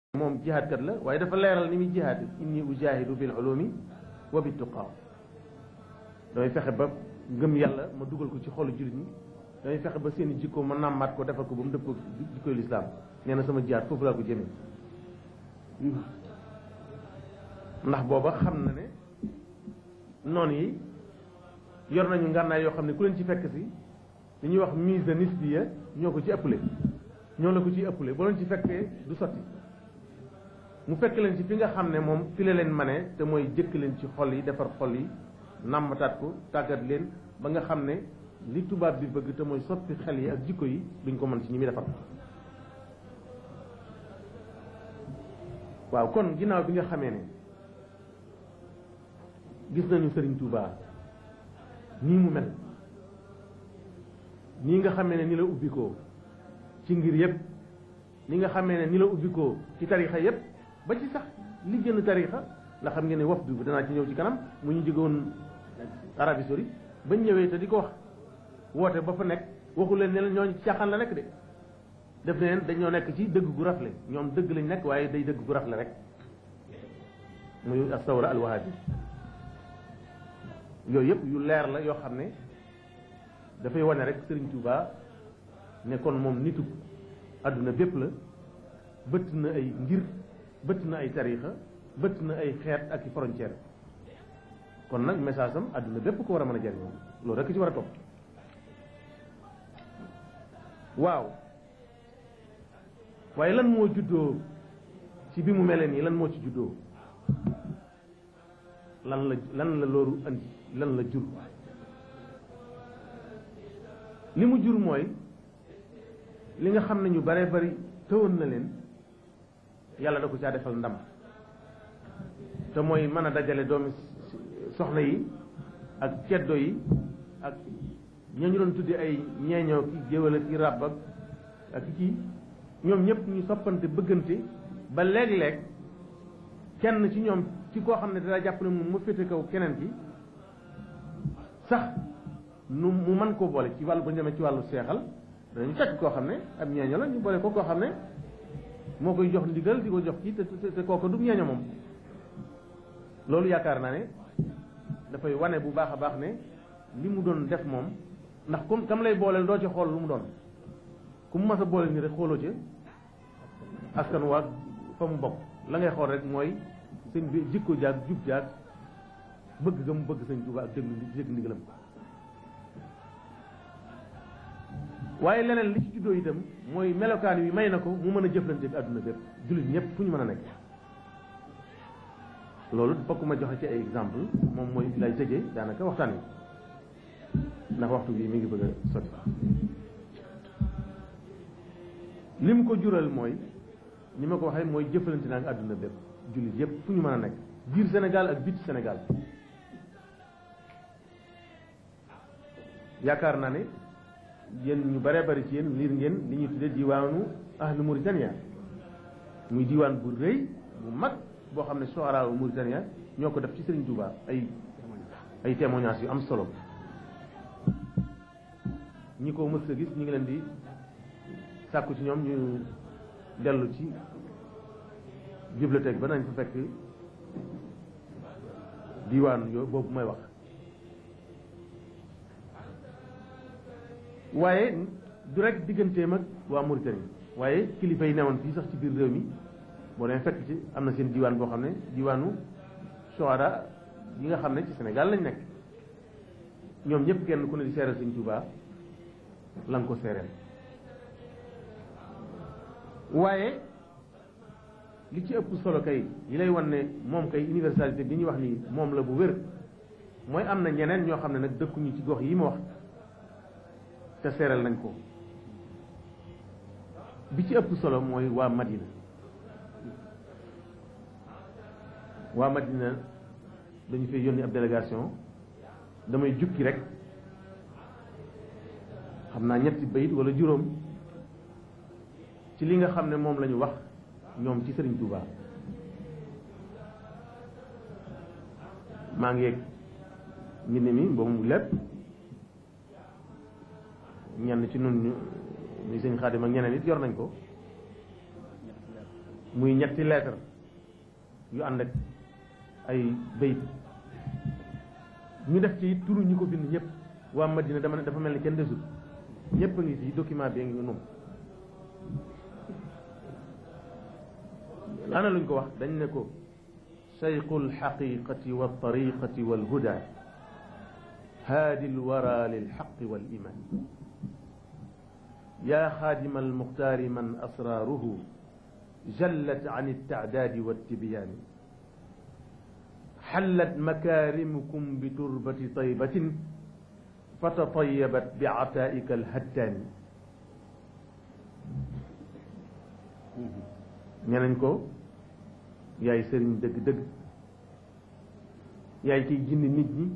moom jihaadkat la waaye dafa leeral ni muy jihaad inni ujahidu bil ulumi wa bit tuqa damay fexe ba ngëm yàlla ma dugal ko ci xolu jullit ñi damay fexe ba seeni jikko ma nàmmaat ko defal ko ba mu dëpp ko jikkoy lislaam nee na sama jihaad foofu laa ko jëmee ndax booba xam na ne noonu yi yor nañu ngànnaay yoo xam ne ku leen ci fekk si li ñuy wax mise nisbiya ñoo ko ci ëppale ñoo la ko ci ëppale boo leen ci fekkee du sotti mu fekk leen ci fi nga xam ne moom fi la leen mane te mooy jëkk leen ci xol yi defar xol yi nàmmataat ko tàggat leen ba nga xam ne li tubaab bi bëgg te mooy soppi xel yi ak jikko yi duñ ko mën ci ñi muy defar waaw kon ginnaaw bi nga xamee ne gis nañu Sëriñ Tuubaa nii mu mel nii nga xamee ne ni la ubbikoo ci ngir yëpp ni nga xamee ne ni la ubbikoo ci tarixa yëpp ba ci sax li gën tarixa la xam ngeen ne wafdu bi danaa ci ñëw ci kanam mu ñu jógewoon Arabie Saoudite bañ ñëwee te di ko wax woote ba fa nekk waxu leen ne la ñooñu ci caaxaan la nekk de def neen dañoo nekk ci dëgg gu rafle ñoom dëgg lañ nekk waaye day dëgg gu rafle rek muy as-sawra al-wahabi yooyu yëpp yu leer la yoo xam ne dafay wane rek Sëriñ Tuubaa ne kon moom nitu àdduna bépp la bëtt na ay ngir bëtt na ay tarixa bëtt na ay xeet ak i frontière kon nag message am àdduna bépp ko war a mën a jariñoo loolu rek ci war a topp waaw waaye lan moo juddoo ci bi mu mel nii lan moo ci juddoo lan la loolu andi lan la jur li mu jur mooy li nga xam ne ñu bare bari tëwoon na leen yàlla da ko caa defal ndam te mooy mën a dajale doomi soxna yi ak ceddo yi ak ñoo ñu doon tudde ay ñeeñoo ki géwél ak ki ràbb ak kii ñoom ñëpp ñu soppante bëggante ba léeg-léeg kenn ci ñoom ci koo xam ne dara jàpp ne moom mu féete kaw keneen ki sax nu mu mën koo boole ci wàllu ba ñu demee ci wàllu seexal dañu fekk koo xam ne ab ñeeño la ñu boole ko koo xam ne moo koy jox ndigal di ko jox kii te kooku du ñeeño moom loolu yaakaar naa ne dafay wane bu baax a baax ne li mu doon def moom ndax comme kam lay booleel doo ci xool lu mu doon ku mu mas a booleel ni rek xooloo ca askan waa fa mu bokk la ngay xool rek mooy sëñ bi jikko jaag jub jaag bëgg ga mu bëgg sëñ Tuubaa ak dégg ndigalam waaye leneen li ci juddoo itam mooy melokaan wi may na ko mu mën a jëflante ak àdduna bépp jullit ñëpp fu ñu mën a nekk loolu fokk ma joxe ci ay exemple moom mooy lay tëjee daanaka waxtaan wi ndax waxtu bi mi ngi bëgg a sotti lim ko jural mooy ni ma ko waxee mooy jëflante naa ak àdduna bépp jullit yëpp fu ñu mën a nekk biir Sénégal ak biti Sénégal yaakaar naa ne yéen ñu bare bari ci yéen liir ngeen li ñuy tuddee diwaanu ahlu Mauritania muy diwaan bu rëy bu mag boo xam ne soara Mauritania ñoo ko def ci Serigne Touba ay témoignages yu am solo ñi ko mës a gis ñu ngi leen di sàkku ci ñoom ñu dellu ci bibliothèque ba nañ fa fekk diwaan yooyu boobu may wax waaye du rek digganteem ak waa Mauritanie waaye kilifa yi newoon fii sax ci biir réew mi boo demee fekk ci am na seen diwaan boo xam ne diwaanu sohada yi nga xam ne ci Sénégal lañ nekk ñoom ñëpp kenn ku ne di seeral Sëñ Tuubaa la nga ko seereel waaye li ci ëpp solo kay yi lay wan ne moom kay universalité bi ñuy wax nii moom la bu wér mooy am na ñeneen ñoo xam ne nag dëkkuñu ci gox yi ma wax te seeral nañ ko bi ci ëpp solo mooy waa Madina dañu fay yónni ab délégation damay jukki rek xam naa ñetti bayit wala juróom ci li nga xam ne moom la ñu wax ñoom ci Sëriñ Tuubaa maa ngi yegg mbind mi boobu lépp ñenn ci nun ñu muy sëñ Xaadim ak ñeneen it yor nañ ko muy ñetti lettre yu ànd ak ay bayit ñu def ci turu ñi ko bind ñëpp waa Madina dama ne dafa mel ni kenn desul ñëpp a ngi ci document bi ngi noonu. ana luñ ko wax dañ ne ko sayqul xaqiqati wa tariqati wal huda haadi lwara lilxaqi wal iman yaa xaadima almuxtaari man asraaruhu jallat an iltaadaadi waltibyaani xallat makaarimukum bi turbati taybatin fatatayabat bi ataaika alhattaani ñenañ ko yaay sëriñ dëgg-dëgg yaay kiy gindi nit ñi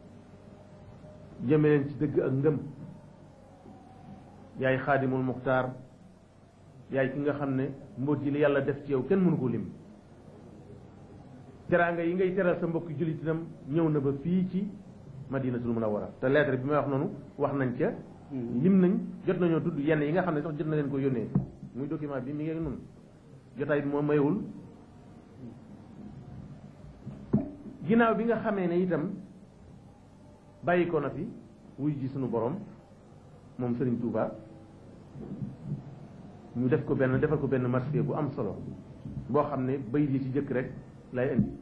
jëme leen ci dëgg ak ngëm yaay xaadimul muxtaar yaay ki nga xam ne mbóot yi li yàlla def ci yow kenn mënu ko lim teraanga yi ngay teral sa mbokki jullit itam ñëw na ba fii ci madinatul munawwara te lettre bi may wax noonu wax nañ ca lim nañ jot nañoo tudd yenn yi nga xam ne sax jot na leen ko yónnee muy document bi mi ngi noonu jotaay bi moo mayewul ginnaaw bi nga xamee ne itam bàyyi ko na fi wuy ji sunu borom moom Serigne Touba ñu defal ko benn marché bu am solo boo xam ne bayit yi ci jëkk rek lay indi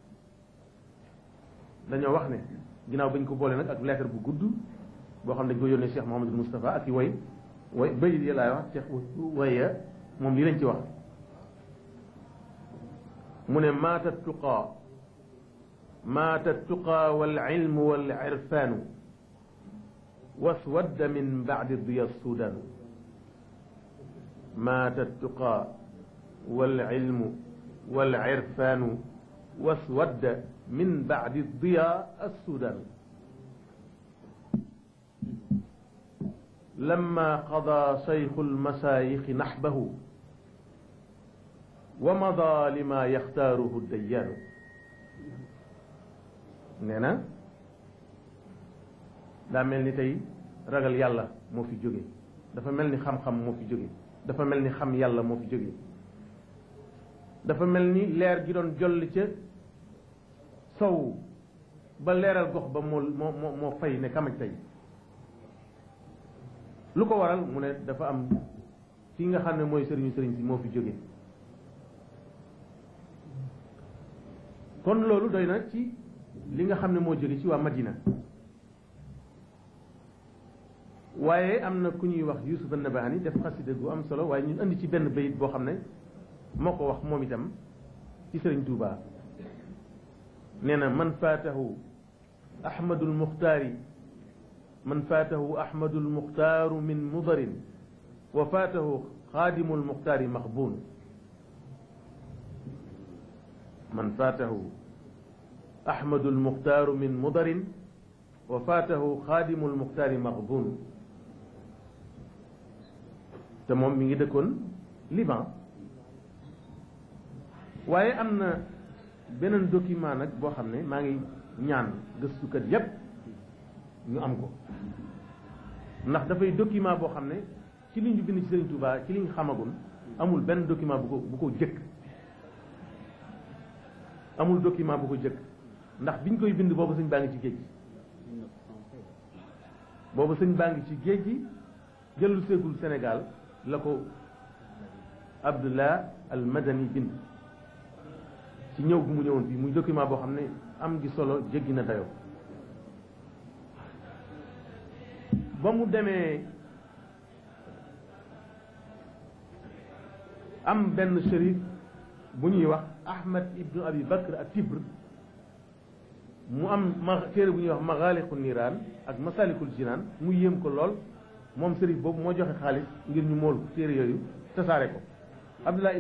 dañoo wax ne ginnaaw bañ ko boole nag ak lettre bu gudd boo xam ne dañ ko yónnee Cheikh Mouhamadul Moustapha ak i way bayit yi laay wax Cheikh waya moom lii lañ ci wax mu ne maata tuqaa wal ilmu wal irfaanu waswadda min ba'di diya sudaanu maata tuqaa wal ilmu wal irfaanu waswadda min ba'di diya sudaanu lamma qadaa shaykhu lmasaayixi naxbahu wa madaa lima yaxtaaruhu dayyaanu nee na daa mel ni tey ragal yàlla moo fi jóge dafa mel ni xam-xam moo fi jóge dafa mel ni xam yàlla moo fi jóge dafa mel ni leer gi doon jolli ca sow ba leeral gox ba moo fay ne kamaj tey lu ko waral mu ne dafa am ki nga xam ne mooy sëriñ si moo fi jóge kon loolu doy na ci li nga xam ne moo jóge ci waa Madina waaye am na ku ñuy wax Yusuf an-Nabahani def xasida gu am solo waaye ñun andi ci benn bayit boo xam ne moo ko wax moom itam ci Sëriñ Tuubaa nee na man faatahu ahmadul muxtaari man faatahu ahmadul muxtaaru min mudarin wa faatahu xaadimul muxtaari maxbuun man faatahu ahmadul muxtaaru min mudarin wa faatahu xaadimul muxtaari maxbuun te moom mi ngi dëkkoon Liban waaye am na beneen document nag boo xam ne maa ngi ñaan gëstukat yépp ñu am ko ndax dafay document boo xam ne ci liñ ñu bind ci Serigne Touba ci liñ xamagun amul benn document bu ko jëkk amul document bu ko jëkk ndax biñ koy bind boobu sëñ baa ngi ci géej gi boobu sëñ baa ngi ci géej gi jëllu seegul Sénégal la ko Abdullah al Madani bind ci ñëw gu mu ñëwoon fii muy document boo xam ne am gi solo jéggi na dayoo ba mu demee am benn shérif bu ñuy wax Ahmad ibnu Abi Bakr at-Tibr mu am téere bu ñuy wax Maghaliqu Niraan ak Masalikul Jinaan mu yéem ko lool moom shérif boobu moo joxe xaalis ngir ñu mool téere yooyu tasaare ko Abdullah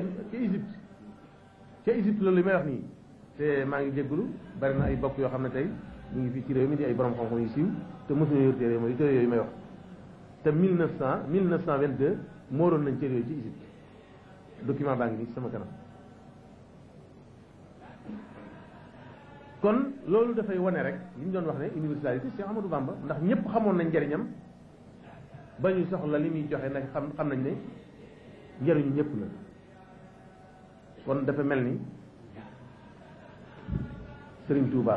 ca Égypte loolu li may wax nii te maa ngi jéggulu bari na ay bokk yoo xam ne tey ñu ngi fii ci réew mi di ay borom xam-xam yu siiw te mosuñu yor téere yooyu may wax te 1922 mooroon nañ téere yooyu ci Égypte document baa ngi nii sama kanam kon loolu dafay wane rek li ñu doon wax ne universalité Cheikh Ahmadou Bamba ndax ñëpp xamoon nañ njariñam ba ñu soxla li muy joxe nag xam nañ ne njariñu ñëpp la kon dafa mel ni Sëriñ Tuuba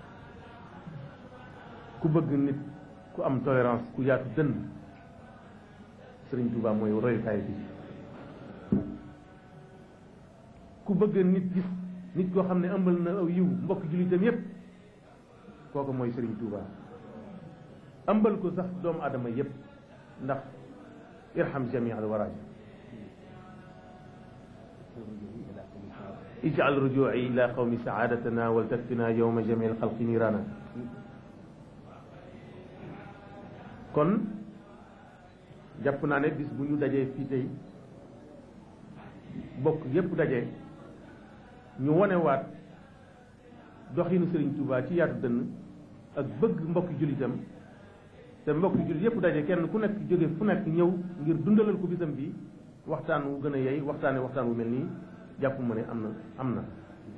ku bëgg nit ku am tolérance ku yaatu dënn Sëriñ Tuuba mooy royukaay bi ku bëgg nit gis nit koo xam ne ëmbal na aw yiw mbokk jullitam yépp kooku mooy Sëriñ Tuuba ëmbal ko sax doomu aadama yépp ndax irham jami al waraja ij'al ruju'i ila qawmi sa'adatana wal takfina yawma jami al xalqi nirana kon jàpp naa ne bis bu ñu dajee fii tey bokk yépp daje ñu wonewaat doxinu Sëriñ Tuuba ci yaatu dënn ak bëgg mbokki jullitam te mbokki jullit yépp daje kenn ku nekk jóge fu nekk ñëw ngir dundalal ko bisam bi waxtaan wu gën a yey waxtaan wu mel nii jàpp ma ne am na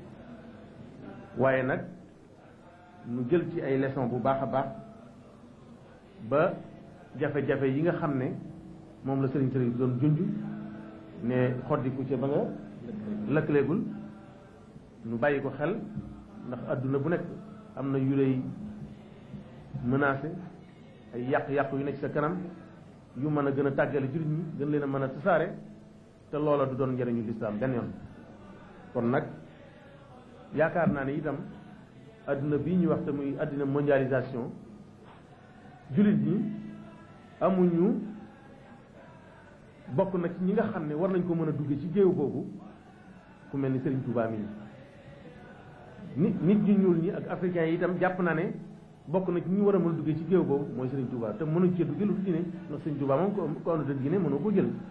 waaye nag nu jël ci ay leçon bu baax a baax ba jafe-jafe yi nga xam ne moom la sëriñ doon junj ne xoddiku ca ba nga lëkkaleegul nu bàyyi ko xel ndax adduna bu nekk am na yu lay menacé ay yàq-yàq yu nekk sa kanam yu mën a gën a tàggale jullit ñi gën leen a mën a tasaare te loola du doon njëriñu lislaam benn yoon kon nag yaakaar naa ne itam adduna bii ñu wax te muy adduna mondialisation jullit ñi amuñu bokk na ci ñi nga xam ne war nañ ko mën a dugge ci géew boobu ku mel ni Sëriñ Tuubaa mi nit ñu ñuul ñi ak africains yi itam jàpp naa ne bokk na ci ñu war a mën a duggee ci géew boobu mooy Sëriñ Tuubaa te mënuñ cee duggee lu dul diine ndax Sëriñ Tuubaa moom ko àndut ak diine mënoo ko jël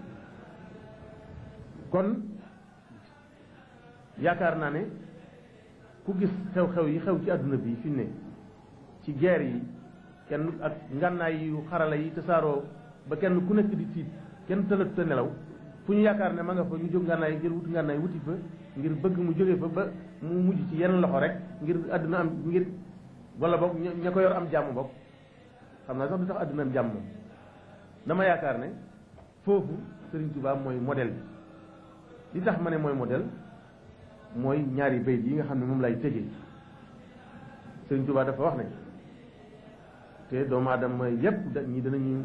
kon yaakaar naa ne ku gis xew-xew yi xew ci àdduna bi fi ne ci guerre yi kenn ak ngànnaay yu xarala yi tasaaroo ba kenn ku nekk di tiit kenn tëlatu te nelaw fu ñu yaakaar ne ma nga fa ñu jóg ngànnaay yi jël wuti ngànnaay wuti fa ngir bëgg mu jóge fa ba mu mujj ci yenn loxo rek ngir àdduna am ngir wala boog ña ko yor am jàmm boog xam naa sax du tax àdduna am jàmm moom dama yaakaar ne foofu Sëriñ Tuubaa mooy modèle bi li tax ma ne mooy modèle mooy ñaari bayt yi nga xam ne moom lay tëjee Sëriñ Tuubaa dafa wax ne te doomu aadama yépp ñi danañu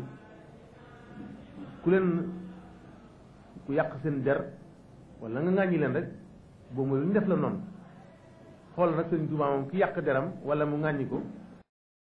ku yàq seen der wala nga ŋàññi leen rek boobu mooy lu ñu def la noonu xool nag Sëriñ Tuubaa moom ki yàq deram wala mu ŋàññi ko